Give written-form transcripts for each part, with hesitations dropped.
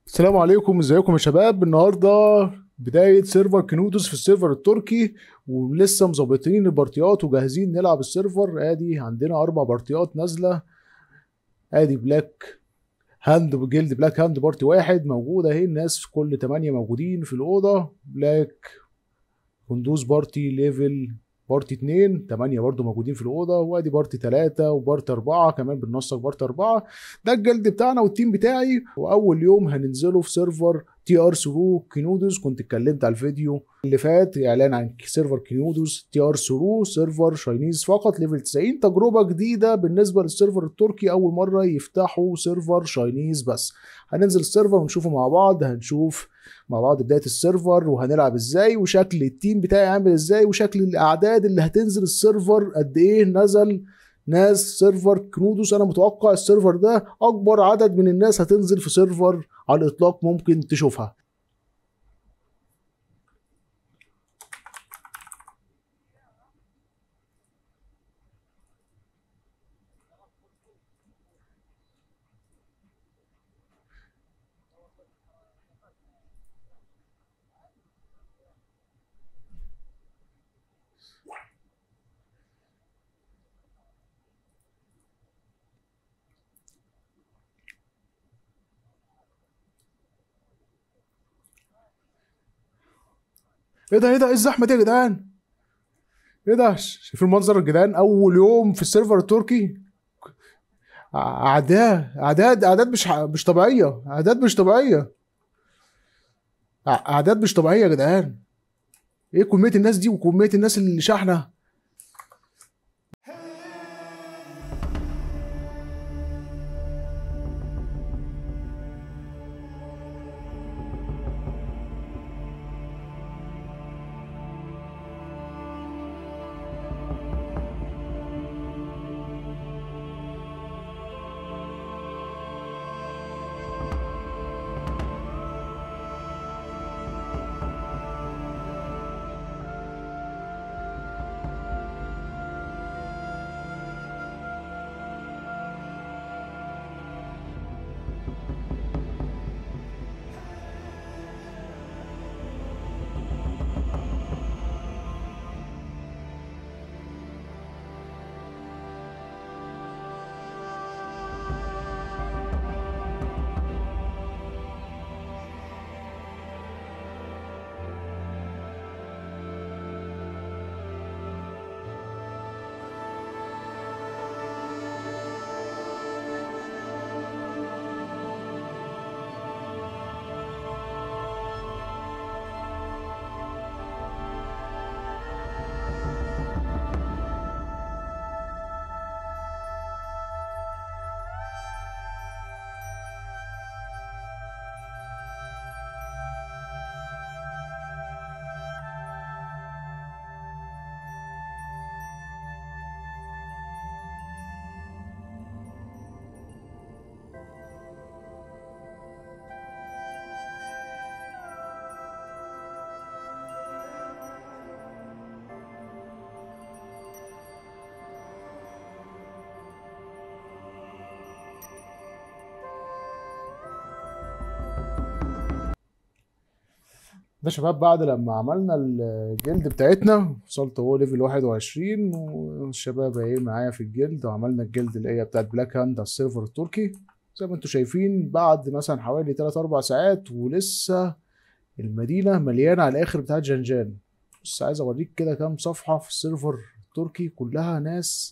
السلام عليكم، ازيكم يا شباب؟ النهارده بداية سيرفر كنودوس في السيرفر التركي، ولسه مظبطين البارتيات وجاهزين نلعب السيرفر. ادي عندنا 4 بارتيات نازلة. ادي بلاك هاند جلد بلاك هاند بارتي واحد موجودة اهي، الناس في كل 8 موجودين في الأوضة. بلاك كندوز بارتي ليفل بارتي 2 8 برضو موجودين في الأوضة، وادي بارتي 3 وبارتي 4 كمان بننسق بارتي 4. ده الجلد بتاعنا والتيم بتاعي، وأول يوم هننزله في سيرفر تي ار ثرو كينودوس. كنت اتكلمت على الفيديو اللي فات اعلان عن سيرفر كينودوس تي ار ثرو، سيرفر شاينيز فقط ليفل 90. تجربة جديدة بالنسبة للسيرفر التركي، أول مرة يفتحوا سيرفر شاينيز بس. هننزل السيرفر ونشوفه مع بعض، هنشوف مع بعض بداية السيرفر وهنلعب ازاي، وشكل التيم بتاعي عامل ازاي، وشكل الاعداد اللي هتنزل السيرفر قد ايه نزل ناس سيرفر كنودوس. انا متوقع السيرفر ده اكبر عدد من الناس هتنزل في سيرفر على الاطلاق ممكن تشوفها. ايه ده ايه الزحمه دي يا جدعان؟ ايه ده؟ شايفين المنظر يا جدعان؟ اول يوم في السيرفر التركي. اعداد مش طبيعيه، اعداد مش طبيعيه يا جدعان. ايه كميه الناس دي وكميه الناس اللي شاحنه؟ ده شباب بعد لما عملنا الجلد بتاعتنا، وصلت هو ليفل 21، والشباب اهي معايا في الجلد، وعملنا الجلد اللي هي بتاعت بلاك هاند على السيرفر التركي. زي ما انتم شايفين بعد مثلا حوالي 3 4 ساعات ولسه المدينة مليانة على الآخر بتاعت جنجان. بس عايز أوريك كده كام صفحة في السيرفر التركي، كلها ناس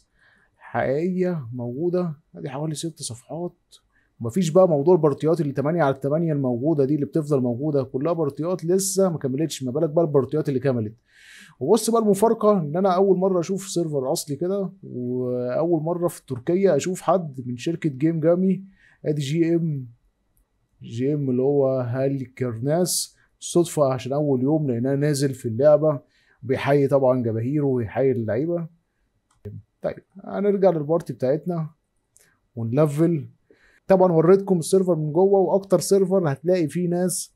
حقيقية موجودة. ادي حوالي 6 صفحات. ومفيش بقى موضوع البارتيات اللي 8 على 8 الموجودة دي اللي بتفضل موجودة، كلها بارتيات لسه ما كملتش، ما بالك بقى البارتيات اللي كملت. وبص بقى المفارقة ان انا اول مرة اشوف سيرفر اصلي كده، واول مرة في تركيا اشوف حد من شركة جيم جامي. ادي جي ام اللي هو هالي كرناس صدفة عشان اول يوم لقيناه نازل في اللعبة. بيحيي طبعا جماهيره ويحيي اللعيبة. طيب هنرجع للبارتي بتاعتنا ونلفل. طبعا وريتكم السيرفر من جوه، واكتر سيرفر هتلاقي فيه ناس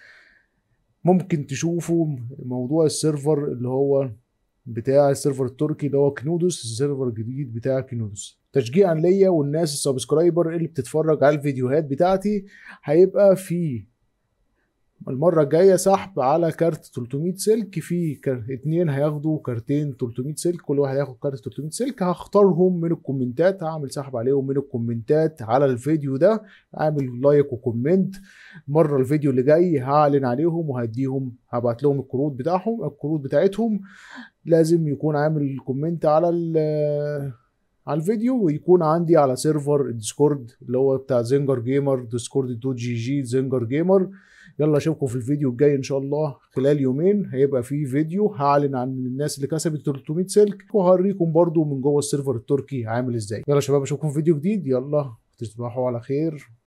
ممكن تشوفوا موضوع السيرفر اللي هو بتاع السيرفر التركي اللي هو كنودوس، السيرفر الجديد بتاع كنودوس. تشجيعا ليا والناس السبسكرايبر اللي بتتفرج على الفيديوهات بتاعتي، هيبقى في المرة الجاية سحب على كارت 300 سلك، في اتنين هياخدوا كارتين 300 سلك، كل واحد هياخد كارت 300 سلك. هختارهم من الكومنتات، هعمل سحب عليهم من الكومنتات على الفيديو ده. اعمل لايك وكومنت. مرة الفيديو اللي جاي هعلن عليهم وهديهم، هبعت لهم الكروت بتاعهم، الكروت بتاعتهم. لازم يكون عامل كومنت على الفيديو، ويكون عندي على سيرفر الديسكورد اللي هو بتاع زنجر جيمر، ديسكورد 2 جي جي زنجر جيمر. يلا اشوفكم في الفيديو الجاي ان شاء الله. خلال يومين هيبقى في فيديو هعلن عن الناس اللي كسبت 300 سلك، وهوريكم برضو من جوه السيرفر التركي عامل ازاي. يلا يا شباب اشوفكم في فيديو جديد. يلا تصبحوا على خير.